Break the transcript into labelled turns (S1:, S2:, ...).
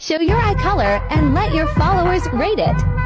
S1: Show your eye color and let your followers rate it.